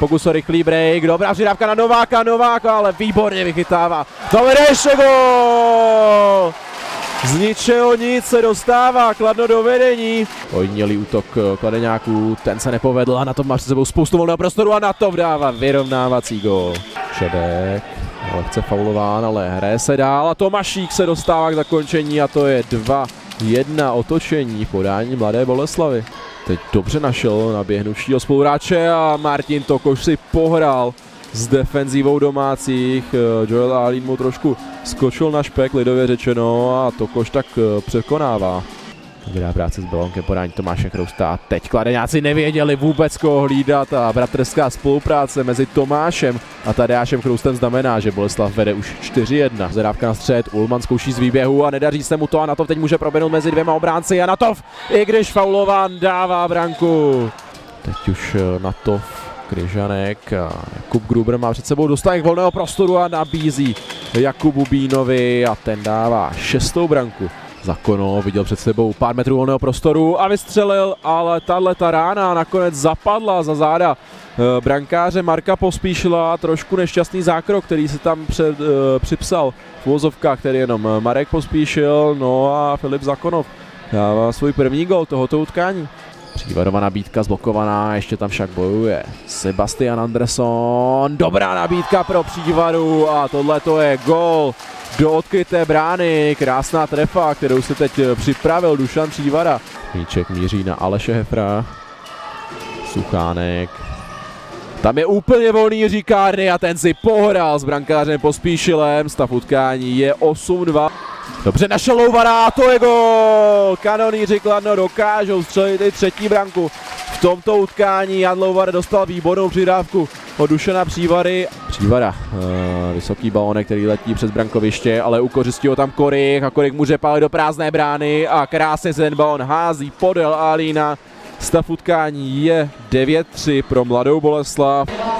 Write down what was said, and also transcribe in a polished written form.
pokus o rychlý break, dobrá přidávka na Nováka, ale výborně vychytává. Zavedeš gól! Z ničeho nic se dostává Kladno do vedení. Ojedinělý útok Kladeňáků, ten se nepovedl a na tom má před sebou spoustu volného prostoru a na to vdává vyrovnávací gól. Šebek, lehce faulován, ale hraje se dál a Tomašík se dostává k zakončení a to je 2-1 otočení podání Mladé Boleslavi. Teď dobře našel naběhnuvšího spoluhráče a Martin Tokoš si pohrál s defenzívou domácích. Joel Alín mu trošku skočil na špek, lidově řečeno, a Tokoš tak překonává. Dobrá práce s balónkem, podání Tomáše Chrousta. Teď Kladeňáci nevěděli vůbec koho hlídat a bratrská spolupráce mezi Tomášem a Tadeášem Chroustem znamená, že Boleslav vede už 4-1. Zadávka na střed, Ullman zkouší z výběhu a nedaří se mu to a Natov teď může proběhnout mezi dvěma obránci a Natov, i když faulován, dává branku. Teď už Natov, Kryžanek a Jakub Gruber má před sebou dostatek volného prostoru a nabízí Jakubu Bínovi a ten dává 6. branku. Zakonov viděl před sebou pár metrů volného prostoru a vystřelil, ale tahleta rána nakonec zapadla za záda brankáře Marka Pospíšila. Trošku nešťastný zákrok, který se tam připsal v uvozovkách, který jenom Marek Pospíšil, no a Filip Zakonov dává svůj první gol tohoto utkání. Přívarová nabídka zblokovaná, ještě tam však bojuje Sebastian Andersson. Dobrá nabídka pro Přívaru a tohle to je gól do odkryté brány. Krásná trefa, kterou se teď připravil Dušan Přívara. Míček míří na Aleše Hefra. Suchánek. Tam je úplně volný Jiří Kárny a ten si pohrál s brankářem Pospíšilem. Stav utkání je 8-2. Dobře našel Louvara a to je gól! Kanonýři Kladno dokážou střelit i 3. branku v tomto utkání. Jan Louvar dostal výbornou přidávku od Dušana Přívary. Přívara, vysoký balónek, který letí přes brankoviště, ale ukořistí ho tam Korik a Korik může pálit do prázdné brány a krásně se ten balón hází podél Alína. Stav utkání je 9-3 pro Mladou Boleslav.